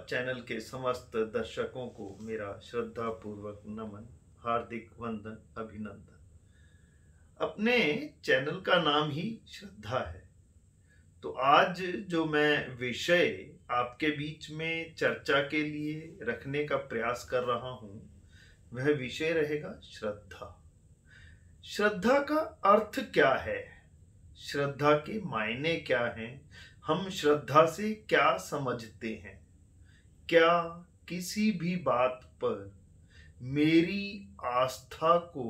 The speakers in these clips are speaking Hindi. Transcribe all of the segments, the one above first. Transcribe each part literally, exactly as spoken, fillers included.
चैनल के समस्त दर्शकों को मेरा श्रद्धा पूर्वक नमन, हार्दिक वंदन, अभिनंदन। अपने चैनल का नाम ही श्रद्धा है, तो आज जो मैं विषय आपके बीच में चर्चा के लिए रखने का प्रयास कर रहा हूं, वह विषय रहेगा श्रद्धा। श्रद्धा का अर्थ क्या है, श्रद्धा के मायने क्या हैं, हम श्रद्धा से क्या समझते हैं, क्या किसी भी बात पर मेरी आस्था को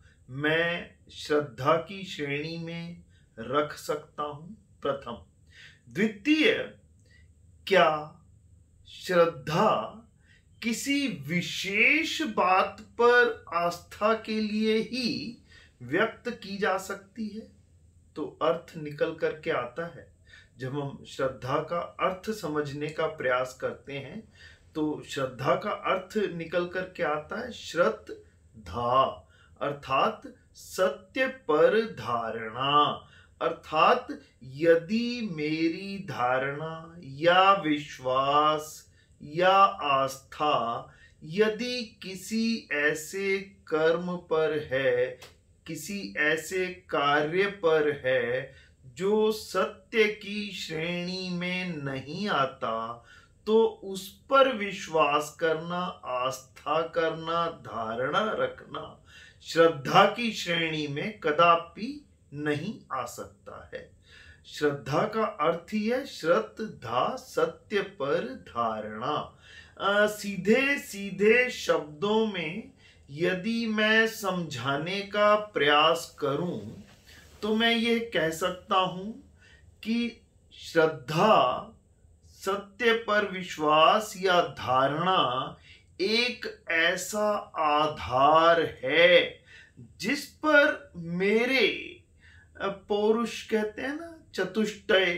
मैं श्रद्धा की श्रेणी में रख सकता हूं? प्रथम। द्वितीय, क्या श्रद्धा किसी विशेष बात पर आस्था के लिए ही व्यक्त की जा सकती है? तो अर्थ निकल करके आता है, जब हम श्रद्धा का अर्थ समझने का प्रयास करते हैं तो श्रद्धा का अर्थ निकल करके आता है श्रद्धा, अर्थात सत्य पर धारणा। अर्थात यदि मेरी धारणा या विश्वास या आस्था यदि किसी ऐसे कर्म पर है, किसी ऐसे कार्य पर है जो सत्य की श्रेणी में नहीं आता, तो उस पर विश्वास करना, आस्था करना, धारणा रखना श्रद्धा की श्रेणी में कदापि नहीं आ सकता है। श्रद्धा का अर्थ ही है श्रद्धा, सत्य पर धारणा। आ, सीधे सीधे शब्दों में यदि मैं समझाने का प्रयास करूं तो मैं ये कह सकता हूं कि श्रद्धा, सत्य पर विश्वास या धारणा एक ऐसा आधार है जिस पर मेरे पौरुष कहते हैं ना, चतुष्टय,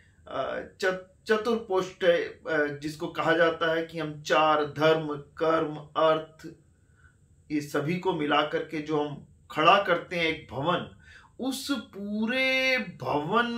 चतुर्पोष्टय जिसको कहा जाता है कि हम चार धर्म, कर्म, अर्थ, ये सभी को मिलाकर के जो हम खड़ा करते हैं एक भवन, उस पूरे भवन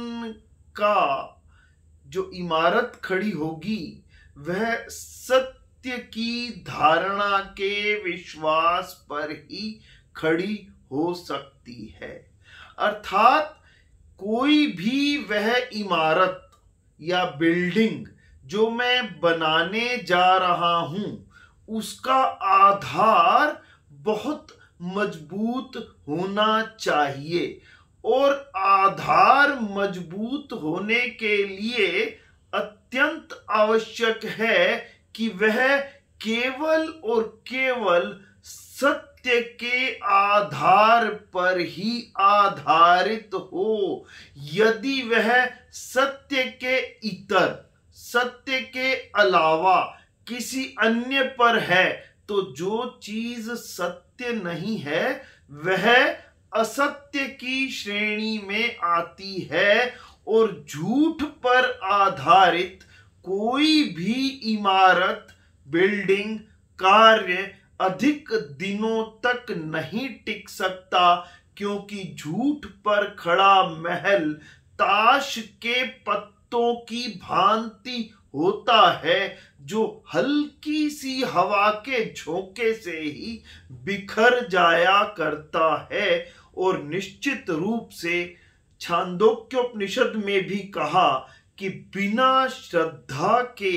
का जो इमारत खड़ी होगी वह सत्य की धारणा के विश्वास पर ही खड़ी हो सकती है। अर्थात कोई भी वह इमारत या बिल्डिंग जो मैं बनाने जा रहा हूं, उसका आधार बहुत मजबूत होना चाहिए, और आधार मजबूत होने के लिए अत्यंत आवश्यक है कि वह केवल और केवल सत्य के आधार पर ही आधारित हो। यदि वह सत्य के इतर, सत्य के अलावा किसी अन्य पर है, तो जो चीज सत्य नहीं है वह असत्य की श्रेणी में आती है, और झूठ पर आधारित कोई भी इमारत, बिल्डिंग, कार्य अधिक दिनों तक नहीं टिक सकता, क्योंकि झूठ पर खड़ा महल ताश के पत्तों की भांति होता है, जो हल्की सी हवा के झोंके से ही बिखर जाया करता है। और निश्चित रूप से छांदोग्योपनिषद में भी कहा कि बिना श्रद्धा के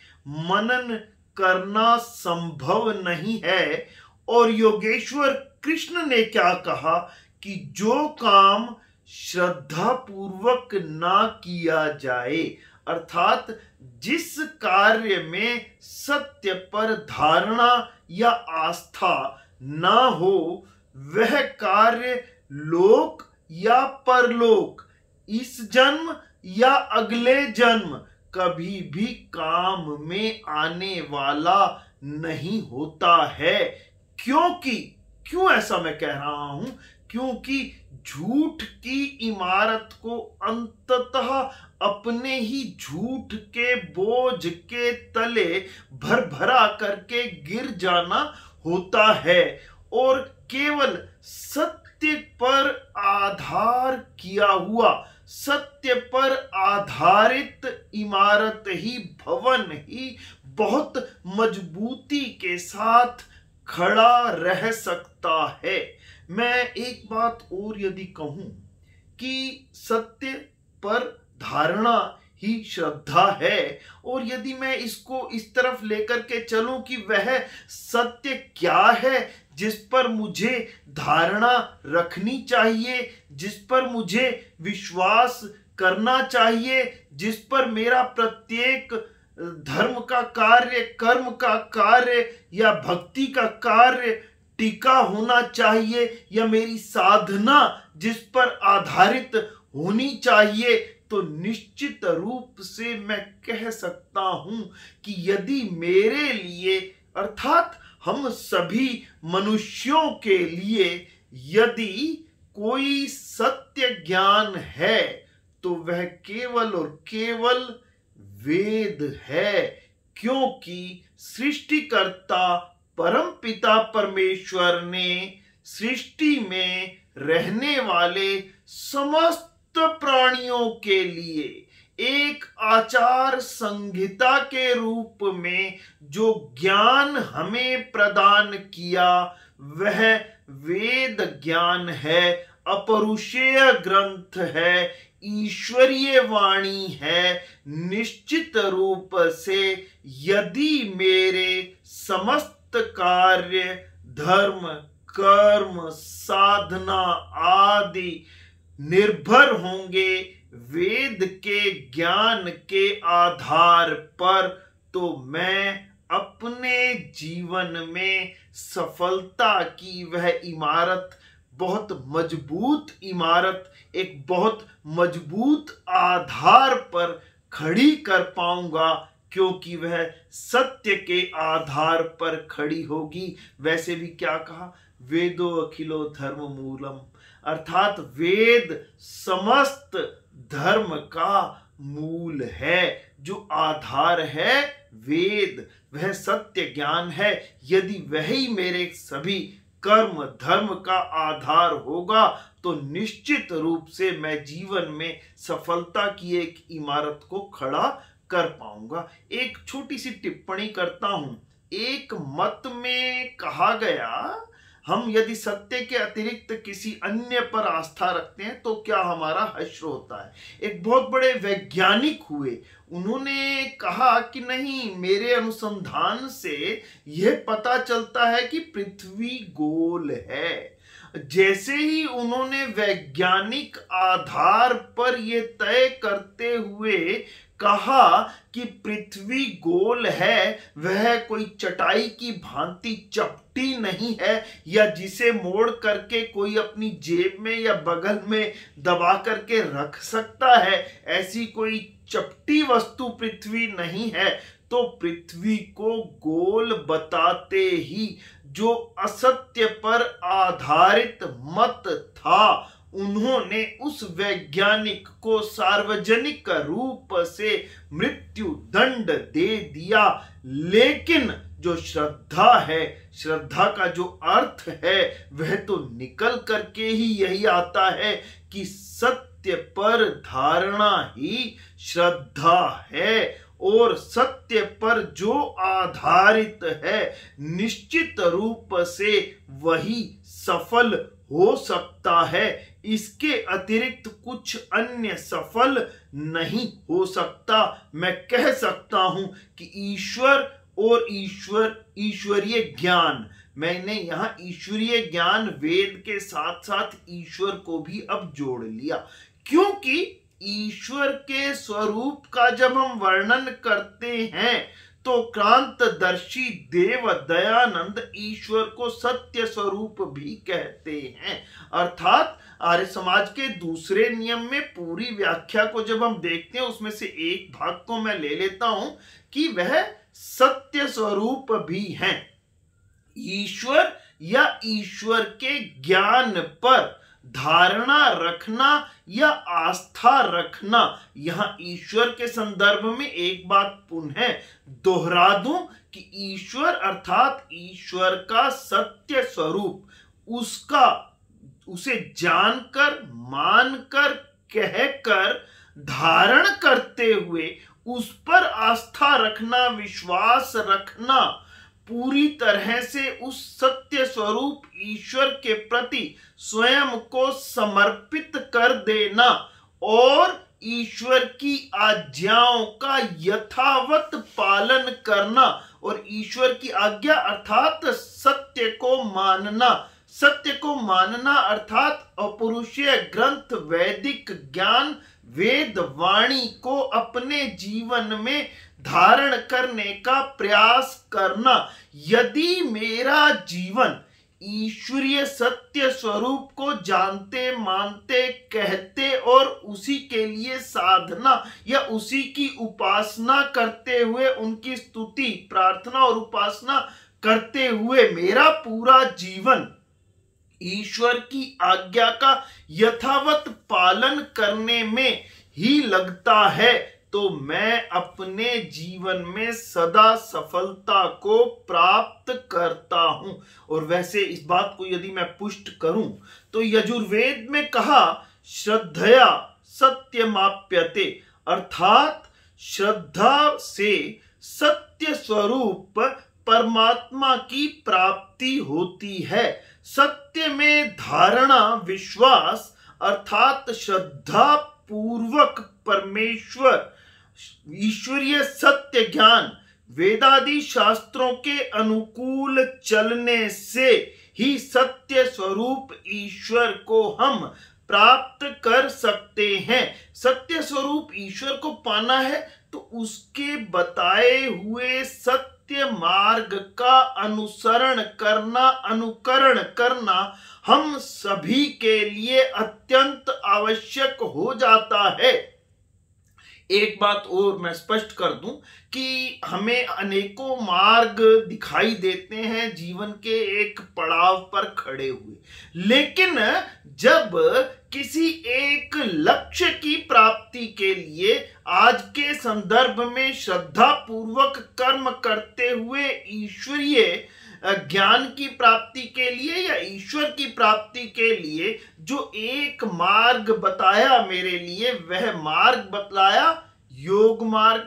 मनन करना संभव नहीं है। और योगेश्वर कृष्ण ने क्या कहा कि जो काम श्रद्धा पूर्वक ना किया जाए, अर्थात जिस कार्य में सत्य पर धारणा या आस्था ना हो, वह कार्य लोक या परलोक, इस जन्म या अगले जन्म कभी भी काम में आने वाला नहीं होता है। क्योंकि क्यों ऐसा मैं कह रहा हूं? क्योंकि झूठ की इमारत को अंततः अपने ही झूठ के बोझ के तले भर भरा करके गिर जाना होता है, और केवल सत्य पर आधार किया हुआ, सत्य पर आधारित इमारत ही, भवन ही बहुत मजबूती के साथ खड़ा रह सकता है। मैं एक बात और यदि कहूं कि सत्य पर धारणा ही श्रद्धा है, और यदि मैं इसको इस तरफ लेकर के चलूं कि वह सत्य क्या है जिस पर मुझे धारणा रखनी चाहिए, जिस पर मुझे विश्वास करना चाहिए, जिस पर मेरा प्रत्येक धर्म का कार्य, कर्म का कार्य या भक्ति का कार्य टिका होना चाहिए, या मेरी साधना जिस पर आधारित होनी चाहिए, तो निश्चित रूप से मैं कह सकता हूं कि यदि मेरे लिए अर्थात हम सभी मनुष्यों के लिए यदि कोई सत्य ज्ञान है तो वह केवल और केवल वेद है, क्योंकि सृष्टिकर्ता परमपिता परमेश्वर ने सृष्टि में रहने वाले समस्त प्राणियों के लिए एक आचार संहिता के रूप में जो ज्ञान हमें प्रदान किया वह वेद ज्ञान है, अपरुषेय ग्रंथ है, ईश्वरीय वाणी है। निश्चित रूप से यदि मेरे समस्त कार्य, धर्म, कर्म, साधना आदि निर्भर होंगे वेद के ज्ञान के आधार पर, तो मैं अपने जीवन में सफलता की वह इमारत, बहुत मजबूत इमारत, एक बहुत मजबूत आधार पर खड़ी कर पाऊंगा, क्योंकि वह सत्य के आधार पर खड़ी होगी। वैसे भी क्या कहा, वेदो अखिलो धर्म मूलम, अर्थात वेद समस्त धर्म का मूल है। जो आधार है वेद, वह सत्य ज्ञान है। यदि वही मेरे सभी कर्म धर्म का आधार होगा तो निश्चित रूप से मैं जीवन में सफलता की एक इमारत को खड़ा कर पाऊंगा। एक छोटी सी टिप्पणी करता हूं। एक मत में कहा गया, हम यदि सत्य के अतिरिक्त किसी अन्य पर आस्था रखते हैं तो क्या हमारा हश्र होता है। एक बहुत बड़े वैज्ञानिक हुए, उन्होंने कहा कि नहीं, मेरे अनुसंधान से यह पता चलता है कि पृथ्वी गोल है। जैसे ही उन्होंने वैज्ञानिक आधार पर यह तय करते हुए कहा कि पृथ्वी गोल है, वह कोई चटाई की भांति चपटी नहीं है, या जिसे मोड़ करके कोई अपनी जेब में या बगल में दबा करके रख सकता है, ऐसी कोई चपटी वस्तु पृथ्वी नहीं है। तो पृथ्वी को गोल बताते ही जो असत्य पर आधारित मत था, उन्होंने उस वैज्ञानिक को सार्वजनिक रूप से मृत्यु दंड दे दिया। लेकिन जो श्रद्धा है, श्रद्धा का जो अर्थ है, वह तो निकल करके ही यही आता है कि सत्य पर धारणा ही श्रद्धा है, और सत्य पर जो आधारित है निश्चित रूप से वही सफल हो सकता है। इसके अतिरिक्त कुछ अन्य सफल नहीं हो सकता। मैं कह सकता हूं कि ईश्वर और ईश्वर ईश्वरीय ज्ञान, मैंने यहां ईश्वरीय ज्ञान वेद के साथ साथ ईश्वर को भी अब जोड़ लिया, क्योंकि ईश्वर के स्वरूप का जब हम वर्णन करते हैं तो क्रांतदर्शी देव दयानंद ईश्वर को सत्य स्वरूप भी कहते हैं। अर्थात आर्य समाज के दूसरे नियम में पूरी व्याख्या को जब हम देखते हैं, उसमें से एक भाग को मैं ले लेता हूं कि वह सत्य स्वरूप भी हैं। ईश्वर या ईश्वर के ज्ञान पर धारणा रखना या आस्था रखना, यहां ईश्वर के संदर्भ में एक बात पुनः दोहरा दूं कि ईश्वर अर्थात ईश्वर का सत्य स्वरूप, उसका उसे जानकर, मानकर, कहकर, धारण करते हुए उस पर आस्था रखना, विश्वास रखना, पूरी तरह से उस सत्य स्वरूप ईश्वर के प्रति स्वयं को समर्पित कर देना और ईश्वर की आज्ञाओं का यथावत पालन करना और ईश्वर की आज्ञा अर्थात सत्य को मानना। सत्य को मानना अर्थात अपौरुषीय ग्रंथ, वैदिक ज्ञान, वेद वाणी को अपने जीवन में धारण करने का प्रयास करना। यदि मेरा जीवन ईश्वरीय सत्य स्वरूप को जानते, मानते, कहते और उसी के लिए साधना या उसी की उपासना करते हुए, उनकी स्तुति, प्रार्थना और उपासना करते हुए मेरा पूरा जीवन ईश्वर की आज्ञा का यथावत पालन करने में ही लगता है, तो मैं अपने जीवन में सदा सफलता को प्राप्त करता हूं। और वैसे इस बात को यदि मैं पुष्ट करूं तो यजुर्वेद में कहा, श्रद्धया सत्यमाप्यते, अर्थात श्रद्धा से सत्य स्वरूप परमात्मा की प्राप्ति होती है। सत्य में धारणा, विश्वास अर्थात श्रद्धा पूर्वक परमेश्वर, ईश्वरीय सत्य ज्ञान, वेदादि शास्त्रों के अनुकूल चलने से ही सत्य स्वरूप ईश्वर को हम प्राप्त कर सकते हैं। सत्य स्वरूप ईश्वर को पाना है तो उसके बताए हुए सत्य मार्ग का अनुसरण करना, अनुकरण करना हम सभी के लिए अत्यंत आवश्यक हो जाता है। एक बात और मैं स्पष्ट कर दूं कि हमें अनेकों मार्ग दिखाई देते हैं जीवन के एक पड़ाव पर खड़े हुए, लेकिन जब किसी एक लक्ष्य की प्राप्ति के लिए आज के संदर्भ में श्रद्धा पूर्वक कर्म करते हुए ईश्वरीय ज्ञान की प्राप्ति के लिए या ईश्वर की प्राप्ति के लिए जो एक मार्ग बताया मेरे लिए, वह मार्ग बतलाया योग मार्ग,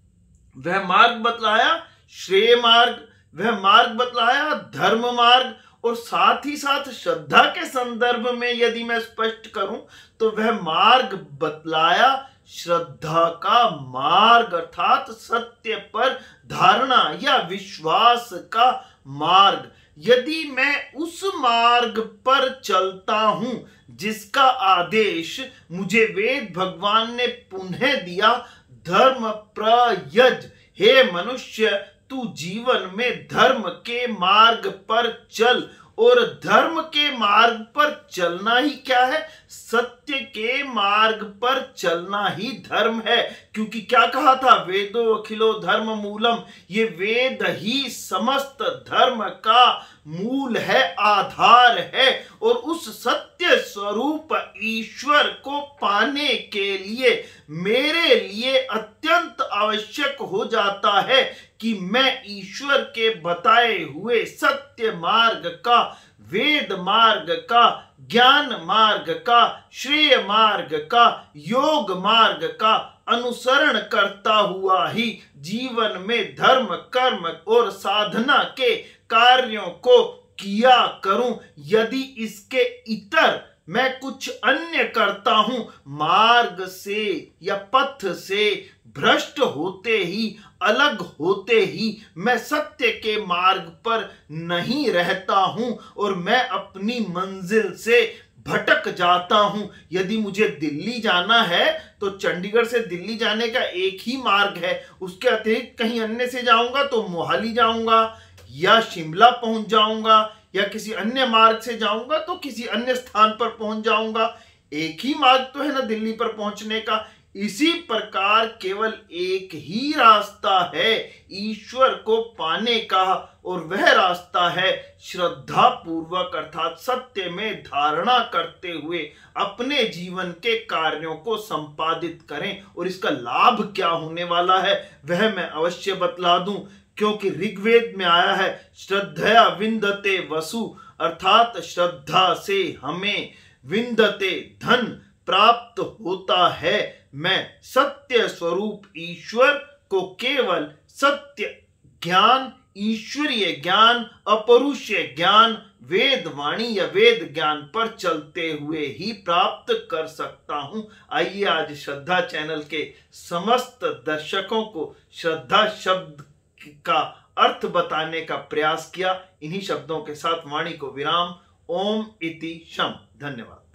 वह मार्ग बतलाया श्रेय मार्ग, वह मार्ग बतलाया धर्म मार्ग, और साथ ही साथ श्रद्धा के संदर्भ में यदि मैं स्पष्ट करूं तो वह मार्ग बतलाया श्रद्धा का मार्ग, अर्थात सत्य पर धारणा या विश्वास का मार्ग। यदि मैं उस मार्ग पर चलता हूं जिसका आदेश मुझे वेद भगवान ने पुनः दिया, धर्म प्रयज, हे मनुष्य तू जीवन में धर्म के मार्ग पर चल। और धर्म के मार्ग पर चलना ही क्या है? सत्य के मार्ग पर चलना ही धर्म है। क्योंकि क्या कहा था? वेदो अखिलो धर्म मूलम, ये वेद ही समस्त धर्म का मूल है, आधार है। और उस सत्य स्वरूप ईश्वर को पाने के लिए मेरे लिए अत्यंत आवश्यक हो जाता है कि मैं ईश्वर के बताए हुए सत्य मार्ग का, वेद मार्ग का, ज्ञान मार्ग का, श्रेय मार्ग का, योग मार्ग का अनुसरण करता हुआ ही जीवन में धर्म, कर्म और साधना के कार्यों को किया करूं। यदि इसके इतर मैं कुछ अन्य करता हूं, मार्ग से या पथ से भ्रष्ट होते ही, अलग होते ही मैं सत्य के मार्ग पर नहीं रहता हूं और मैं अपनी मंजिल से भटक जाता हूं। यदि मुझे दिल्ली जाना है तो चंडीगढ़ से दिल्ली जाने का एक ही मार्ग है, उसके अतिरिक्त कहीं अन्य से जाऊंगा तो मोहाली जाऊंगा या शिमला पहुंच जाऊंगा या किसी अन्य मार्ग से जाऊंगा तो किसी अन्य स्थान पर पहुंच जाऊंगा। एक ही मार्ग तो है ना दिल्ली पर पहुंचने का। इसी प्रकार केवल एक ही रास्ता है ईश्वर को पाने का, और वह रास्ता है श्रद्धा पूर्वक अर्थात सत्य में धारणा करते हुए अपने जीवन के कार्यों को संपादित करें। और इसका लाभ क्या होने वाला है वह मैं अवश्य बतला दूं, क्योंकि ऋग्वेद में आया है श्रद्धया विंदते वसु, अर्थात श्रद्धा से हमें विंदते धन प्राप्त होता है। मैं सत्य स्वरूप ईश्वर को केवल सत्य ज्ञान, ईश्वरीय ज्ञान, अपरुष्य ज्ञान, वेद वाणी या वेद ज्ञान पर चलते हुए ही प्राप्त कर सकता हूं। आइए आज श्रद्धा चैनल के समस्त दर्शकों को श्रद्धा शब्द का अर्थ बताने का प्रयास किया। इन्हीं शब्दों के साथ वाणी को विराम। ओम इति शम। धन्यवाद।